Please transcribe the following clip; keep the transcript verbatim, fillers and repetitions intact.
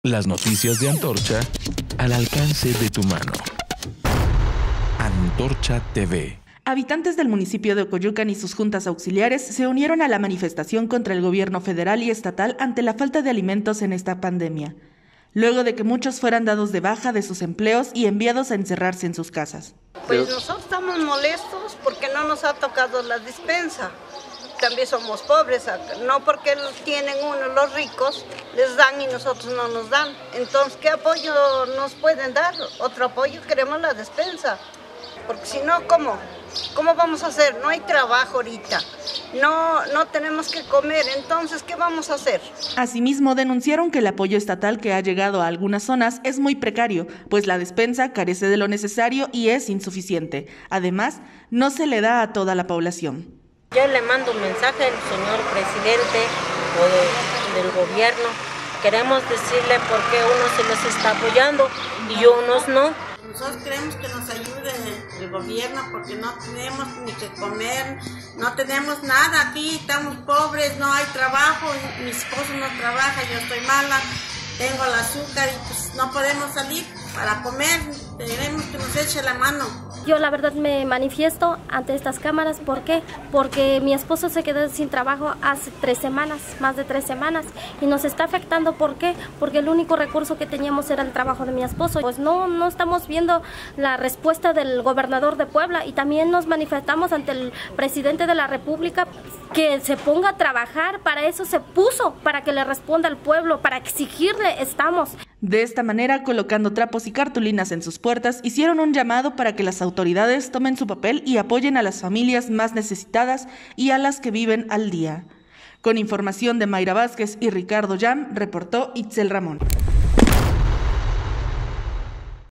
Las noticias de Antorcha al alcance de tu mano. Antorcha T V. Habitantes del municipio de Ocoyucan y sus juntas auxiliares se unieron a la manifestación contra el gobierno federal y estatal ante la falta de alimentos en esta pandemia, luego de que muchos fueran dados de baja de sus empleos y enviados a encerrarse en sus casas. Pues nosotros estamos molestos porque no nos ha tocado la despensa. También somos pobres, no porque tienen uno, los ricos, les dan y nosotros no nos dan. Entonces, ¿qué apoyo nos pueden dar? Otro apoyo, queremos la despensa. Porque si no, ¿cómo? ¿Cómo vamos a hacer? No hay trabajo ahorita, no, no tenemos que comer, entonces, ¿qué vamos a hacer? Asimismo, denunciaron que el apoyo estatal que ha llegado a algunas zonas es muy precario, pues la despensa carece de lo necesario y es insuficiente. Además, no se le da a toda la población. Yo le mando un mensaje al señor presidente o de, del gobierno. Queremos decirle por qué unos se les está apoyando y unos no. Nosotros queremos que nos ayude el gobierno porque no tenemos ni que comer, no tenemos nada aquí, estamos pobres, no hay trabajo, mi esposo no trabaja, yo estoy mala, tengo el azúcar y pues no podemos salir para comer, queremos que nos eche la mano. Yo la verdad me manifiesto ante estas cámaras, ¿por qué? Porque mi esposo se quedó sin trabajo hace tres semanas, más de tres semanas, y nos está afectando, ¿por qué? Porque el único recurso que teníamos era el trabajo de mi esposo. Pues no, no estamos viendo la respuesta del gobernador de Puebla y también nos manifestamos ante el presidente de la República que se ponga a trabajar, para eso se puso, para que le responda al pueblo, para exigirle estamos. De esta manera, colocando trapos y cartulinas en sus puertas, hicieron un llamado para que las autoridades tomen su papel y apoyen a las familias más necesitadas y a las que viven al día. Con información de Mayra Vázquez y Ricardo Yam, reportó Itzel Ramón.